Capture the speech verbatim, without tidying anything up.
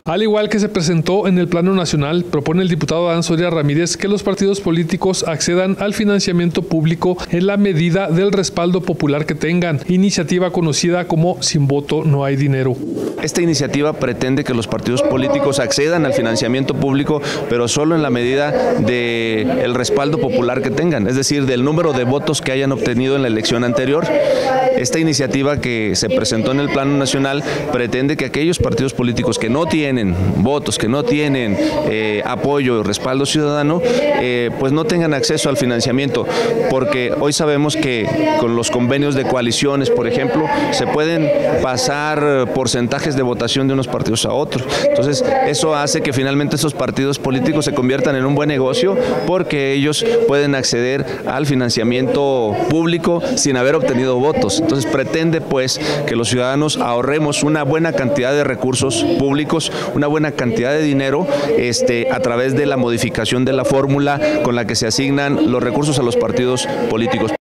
Al igual que se presentó en el plano nacional, propone el diputado Adán Soria Ramírez que los partidos políticos accedan al financiamiento público en la medida del respaldo popular que tengan, iniciativa conocida como Sin voto no hay dinero. Esta iniciativa pretende que los partidos políticos accedan al financiamiento público, pero solo en la medida del respaldo popular que tengan, es decir, del número de votos que hayan obtenido en la elección anterior. Esta iniciativa que se presentó en el plano nacional pretende que aquellos partidos políticos que no tienen votos, que no tienen eh, apoyo y respaldo ciudadano, eh, pues no tengan acceso al financiamiento, porque hoy sabemos que con los convenios de coaliciones, por ejemplo, se pueden pasar porcentajes de votación de unos partidos a otros. Entonces, eso hace que finalmente esos partidos políticos se conviertan en un buen negocio, porque ellos pueden acceder al financiamiento público sin haber obtenido votos. Entonces, pretende pues que los ciudadanos ahorremos una buena cantidad de recursos públicos, una buena cantidad de dinero este, a través de la modificación de la fórmula con la que se asignan los recursos a los partidos políticos.